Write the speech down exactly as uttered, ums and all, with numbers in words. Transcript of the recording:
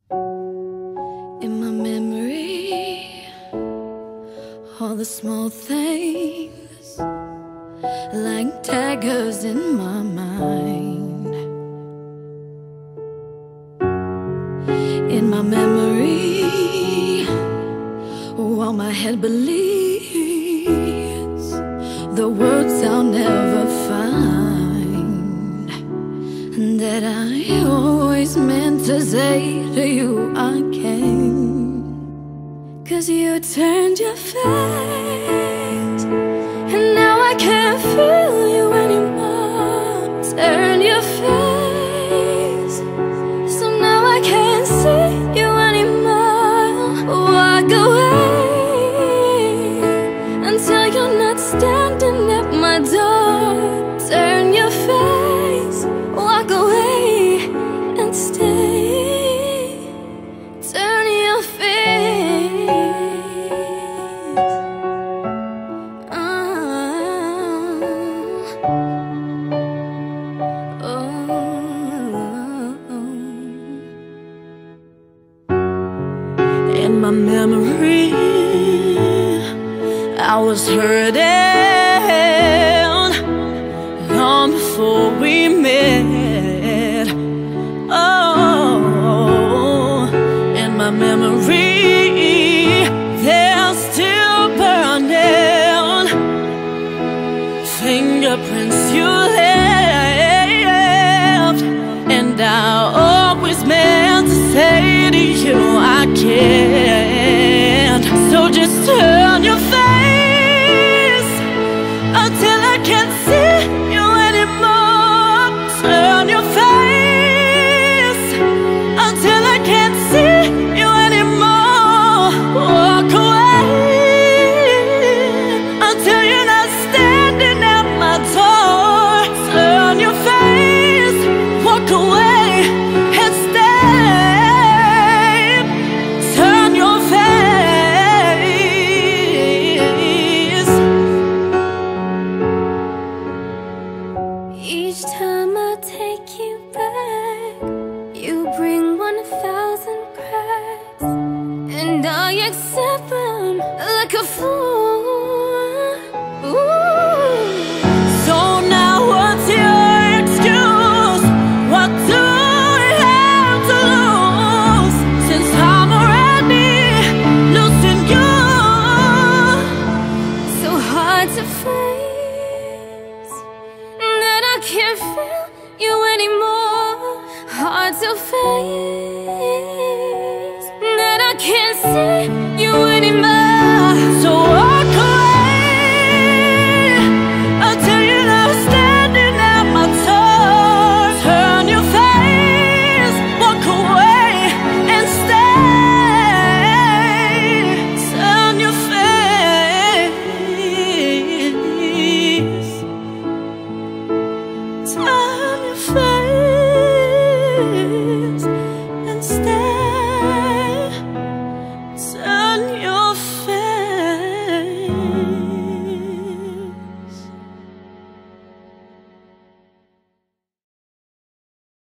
In my memory, all the small things like daggers in my mind. In my memory, while my head believes the words I'll never find, that I always meant to say to you I came. 'Cause you turned your face, and now I can't feel you anymore. Turn your face, so now I can't see you anymore. Walk away until you're not standing at my door. Turn your face, walk away and stay. Turn your face. Oh, oh. In my memory, I was hurting long before we met. Oh, in my memory, there's still burning fingerprints you left, and I always meant to say to you I can't. So just turn your face until I can't see you anymore. Turn your face until I can't see you anymore. Walk away until you're not standing at my door. Turn your face, walk away and stay. Turn your face. Each time I take you back, you bring one thousand cracks, and I accept them like a fool. Ooh. So now what's your excuse? What do I have to lose, since I'm already losing you? So hard to face that I can't feel you anymore. Hard to face